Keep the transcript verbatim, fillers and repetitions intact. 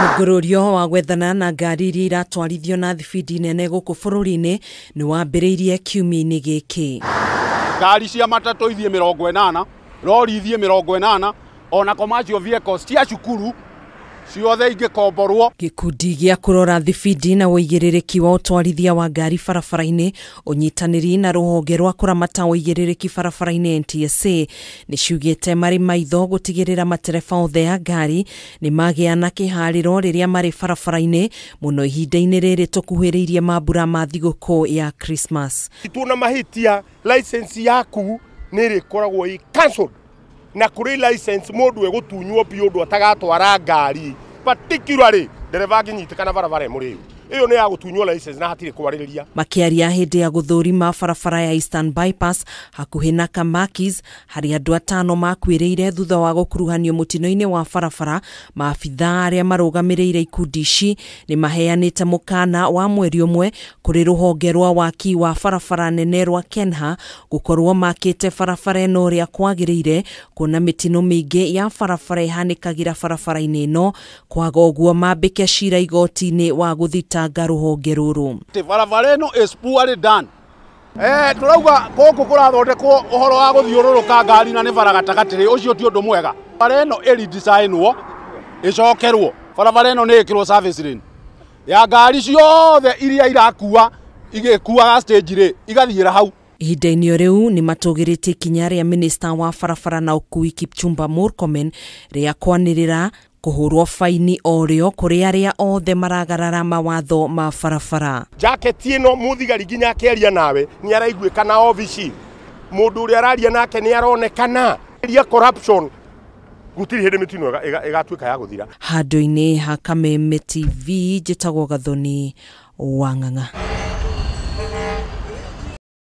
Mungururio wa gwethana na ngari iria iratwarithio na thibindi nene guku bururi-ini nimaambiriirie kiumia-ini giki. Ngari cia matatu ithie mirongo inana, lori ithie mirongo inana, ona commercial vehicles cia cukuru ciothe ingikomborwo. Gikundi gia kurora thibindi na wuigiririki wa utwarithia wa ngari barabaraini, unyitaniri na ruhonge rwa kuramata wuigiririki barabaraini N T S A ni ciugite mari maitho gutigirira matereba othe ya ngari ni magia na kihariro riria mari barabaraini muno ihinda-ini riri tukuhiriirie mambura ma thigukuu ya Christmas. Tuna mahitia license yaku ni rikoragwo i cancel na kuri license mundu egutunywo biundu atagatwara ngari particularly dereva nginyitikana barabara muri iyo ni ya gutunywo license na hatire kwaririria. Makiaria hindi ya guthurima barabara ya Eastern Bypass hakuhi na Kamakis hari andu atano makwiriire thutha wa gukuruhanio mutino-ini wa barabara. Maabitha aria marugamirire ikundi ici ni maheanite mukana wa mweri umwe kuri ruhonge rwa waki wa barabara nene rwa Kenha gukorwo makite barabara ino ria kwagiriire kuna mitino mingi ya barabara ihanikagira barabara-ini ino kwaga uguo mambike cira igoti-ini wa guthita ruhonge ruru. Barabara ino is poorly done. Eh turauga guku kurathondekwo uhoro wa guthiururuka ngari na ni baragatakatiri ucio ti undu mwega. Barabara ino eri designwo icokerwo. Barabara ino ni ikirwo service lane ya ngari ciothe iria irakua igikuaga stage ri igathiira hau. Ihinda-ini riu ni matugirite ikinya ria minista wa barabara na ukui Kipchumba Murkomen ria kwanirira kuhurwo faini orio kuri aria othe maragarara mawatho ma barabara. Jacket ino muthigari nginya akeria nawe ni araiguikana ofici mundu uri araria nake ni aronekana iria corruption gutiri hindi mitino igatuika ya guthira. Handu-ini ha Kameme T V njitagwo Gathoni Wang'ang'a.